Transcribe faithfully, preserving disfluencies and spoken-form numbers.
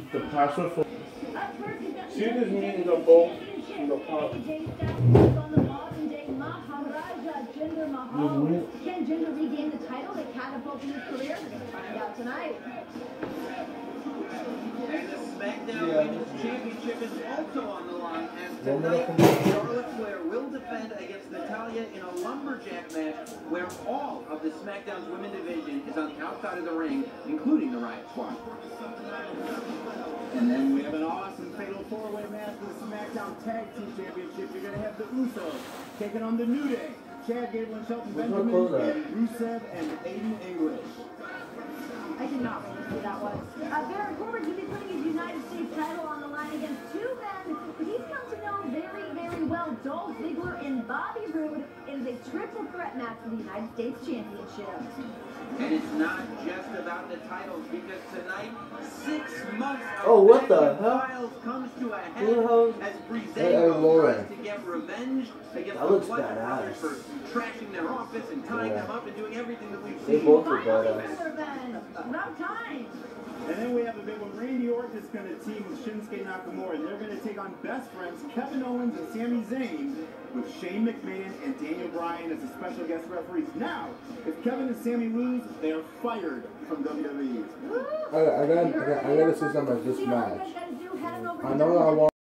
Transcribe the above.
The password for. See this means the both in the past. Can Jinder regain the title that catapulted his career? We're going to find out tonight. And the SmackDown yeah. Women's Championship is also on the line as tonight Charlotte Flair will defend against Natalya in a lumberjack match where all of the SmackDown's women's division is on the outside of the ring, including the Riot Squad. And then we have an awesome fatal four-way match for the SmackDown Tag Team Championship. You're going to have the Usos taking on the New Day. Chad Gable and Shelton Benjamin, and Rusev and Aiden English. I did not wait to see that one. Uh, Baron Corbin could be putting his United States title on the line against two men he's come to know very, very well, Dolph Ziggler and Bobby Roode. It is a triple threat match for the United States Championship. And it's not just about the titles, because tonight, six months of oh, what the hell? comes to a head as Breezango hey, tries to get revenge against that the looks Bludgeon Brothers badass. for trashing their office and tying yeah. them up and doing everything that we've they seen. both are badass. About time. And then we have a big one. Randy Orton is going to team with Shinsuke Nakamura, and they're going to take on best friends Kevin Owens and Sami Zayn with Shane McMahon and Daniel Bryan as the special guest referees. Now, if Kevin and Sami lose, they are fired from W W E. I, I gotta, I gotta, I gotta say something about this match. I know I want.